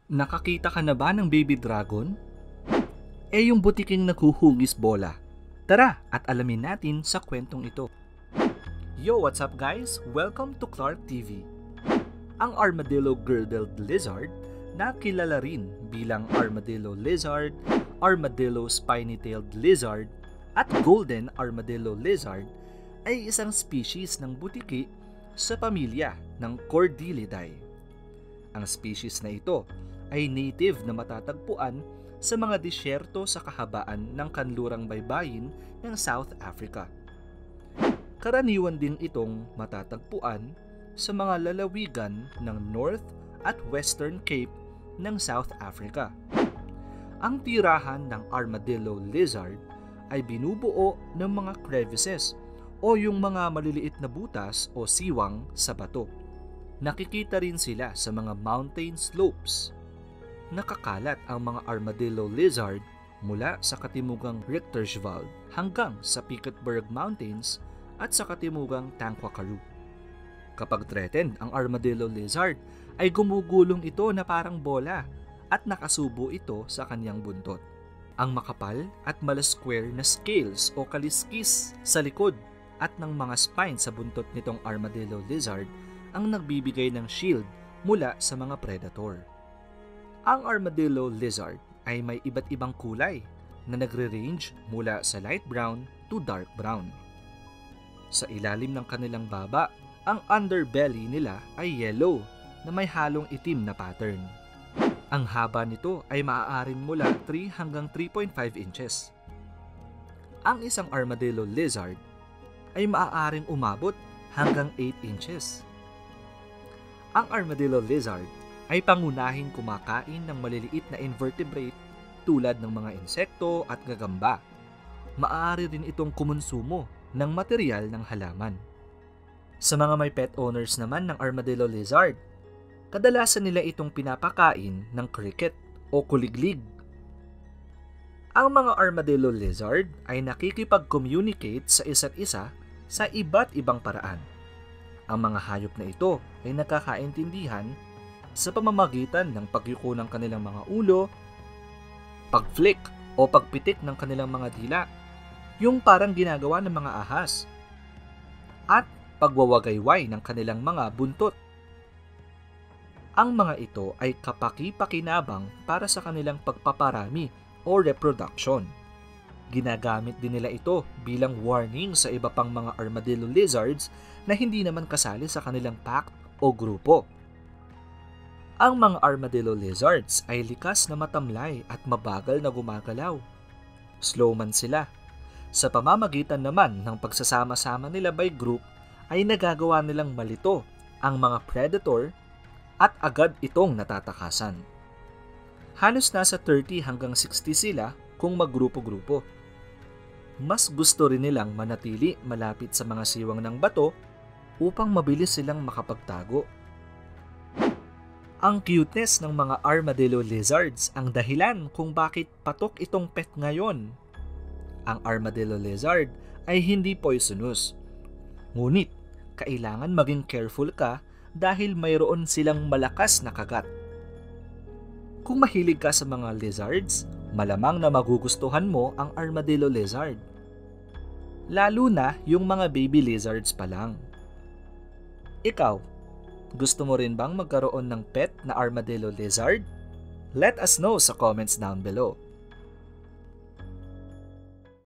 Nakakita ka na ba ng baby dragon? Yung butiking naghuhugis bola. Tara at alamin natin sa kwentong ito. Yo, what's up guys? Welcome to Clark TV. Ang armadillo girdled lizard, na kilala rin bilang armadillo lizard, armadillo spiny-tailed lizard, at golden armadillo lizard, ay isang species ng butiki sa pamilya ng Chordilidae. Ang species na ito ay native na matatagpuan sa mga disyerto sa kahabaan ng kanlurang baybayin ng South Africa. Karaniwan din itong matatagpuan sa mga lalawigan ng North at Western Cape ng South Africa. Ang tirahan ng armadillo lizard ay binubuo ng mga crevices o yung mga maliliit na butas o siwang sa bato. Nakikita rin sila sa mga mountain slopes. Nakakalat ang mga armadillo lizard mula sa katimugang Richterswald hanggang sa Piketberg Mountains at sa katimugang Tankwa-Karoo. Kapag threatened ang armadillo lizard, ay gumugulong ito na parang bola at nakasubo ito sa kanyang buntot. Ang makapal at malasquare na scales o kaliskis sa likod at ng mga spine sa buntot nitong armadillo lizard ang nagbibigay ng shield mula sa mga predator. Ang armadillo lizard ay may iba't ibang kulay na nagre-range mula sa light brown to dark brown. Sa ilalim ng kanilang baba, ang underbelly nila ay yellow na may halong itim na pattern. Ang haba nito ay maaaring mula 3 hanggang 3.5 inches. Ang isang armadillo lizard ay maaaring umabot hanggang 8 inches. Ang armadillo lizard ay pangunahing kumakain ng maliliit na invertebrate tulad ng mga insekto at gagamba. Maaari rin itong kumonsumo ng material ng halaman. Sa mga may pet owners naman ng armadillo lizard, kadalasan nila itong pinapakain ng cricket o kuliglig. Ang mga armadillo lizard ay nakikipag-communicate sa isa't isa sa iba't ibang paraan. Ang mga hayop na ito ay nakakaintindihan sa pamamagitan ng pagyuko ng kanilang mga ulo, pag-flick o pagpitik ng kanilang mga dila, yung parang ginagawa ng mga ahas, at pagwawagayway ng kanilang mga buntot. Ang mga ito ay kapaki-pakinabang para sa kanilang pagpaparami o reproduction. Ginagamit din nila ito bilang warning sa iba pang mga armadillo lizards na hindi naman kasali sa kanilang pack o grupo. Ang mga armadillo lizards ay likas na matamlay at mabagal na gumagalaw. Slow man sila. Sa pamamagitan naman ng pagsasama-sama nila by group, ay nagagawa nilang malito ang mga predator at agad itong natatakasan. Halos nasa 30 hanggang 60 sila kung maggrupo-grupo. Mas gusto rin nilang manatili malapit sa mga siwang ng bato upang mabilis silang makapagtago. Ang cuteness ng mga armadillo lizards ang dahilan kung bakit patok itong pet ngayon. Ang armadillo lizard ay hindi poisonous. Ngunit, kailangan maging careful ka dahil mayroon silang malakas na kagat. Kung mahilig ka sa mga lizards, malamang na magugustuhan mo ang armadillo lizard. Lalo na yung mga baby lizards pa lang. Ikaw, gusto mo rin bang magkaroon ng pet na armadillo lizard? Let us know sa comments down below.